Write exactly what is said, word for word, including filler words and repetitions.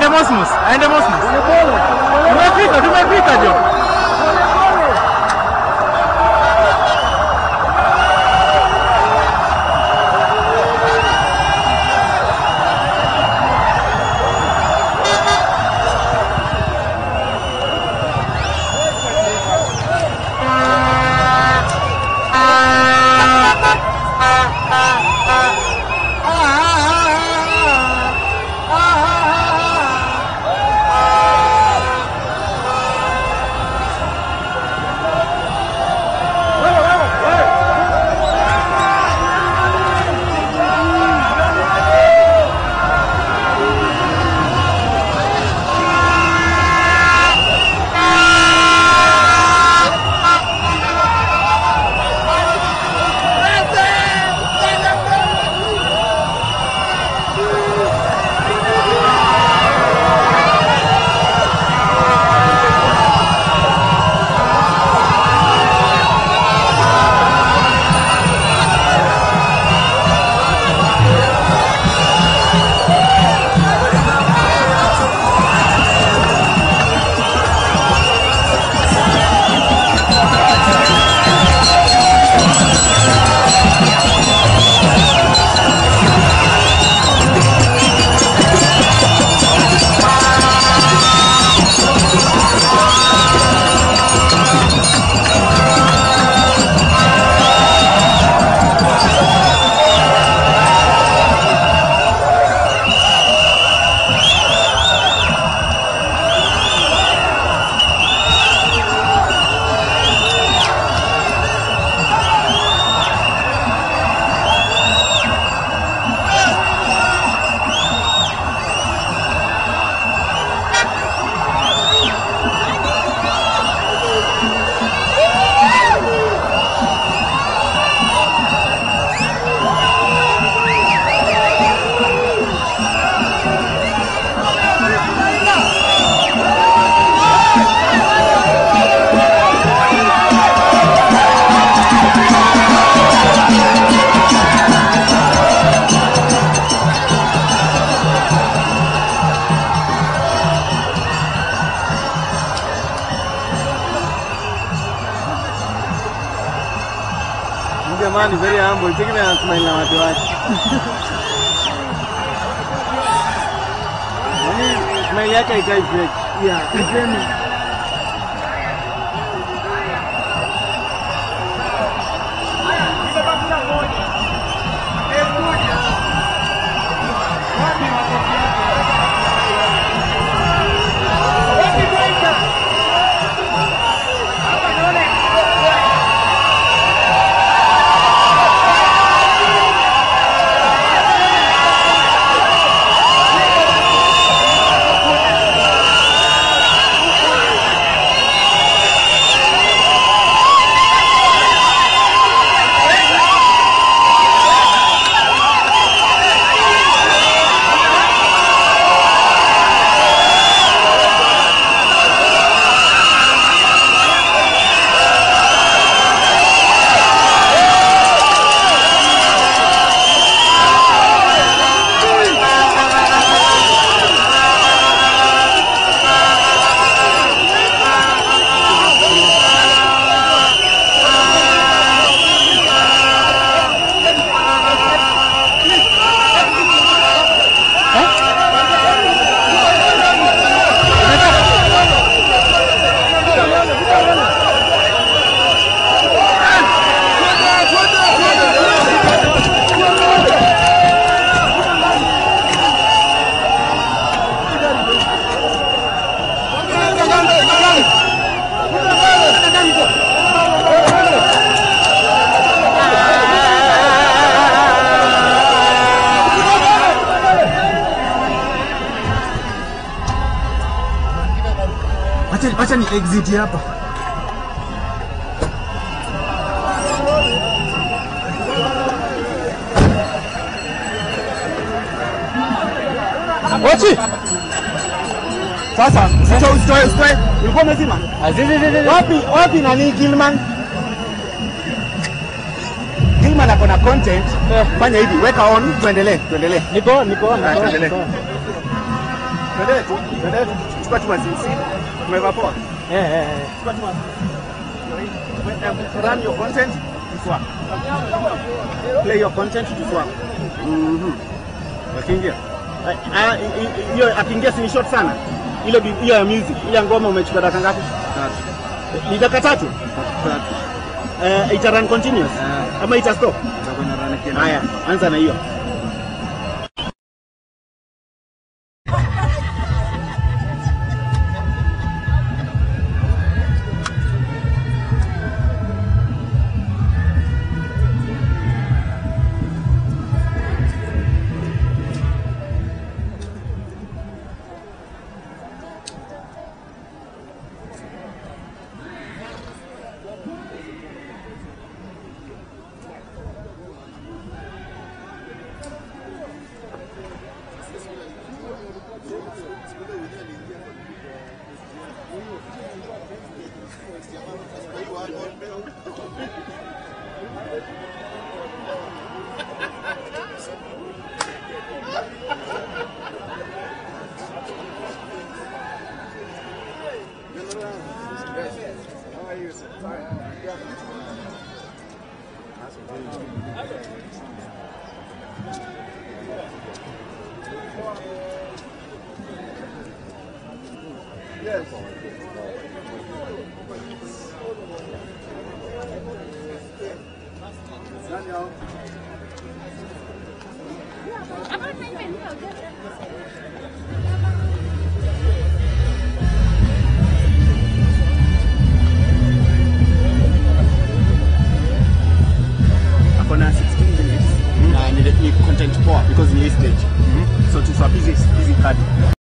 Mosmos, aende Mosmos. Tumefika, tumefika jo. Man, very humble. Take a smile now to watch. Smile like I type it. Yeah, it's me. Acha ni exit hapa. Wachi. Sasa, sio sio sio. Ulikuwa umezima? Wapi wapi nani Gilman? Gilman ako na content. Fanya hivi, weka on, tuendelee, tuendelee. Niko, niko, niko. Tuendelee. Twende tu, twende tu. Chukua chuma sisi. Tumeva poa. Eh eh. Chukua chuma. Run your content to swap. Play your content to swap. Mhm. Wakiingia. Ah, hiyo akiingia si short sana. Ile hiyo ya music, ile ngoma umechukua dakika ngapi? Tatu. Ni dakika tatu? Tatu. Eh, ita run continuous? Uh, ama ita stop? Itakuwa na run kiasi. Haya, anza na hiyo. Yes. Daniel. Akona sixteen minutes. Mm-hmm. Na ni content poa because ni stage. Mm-hmm. So to swap easy easy card.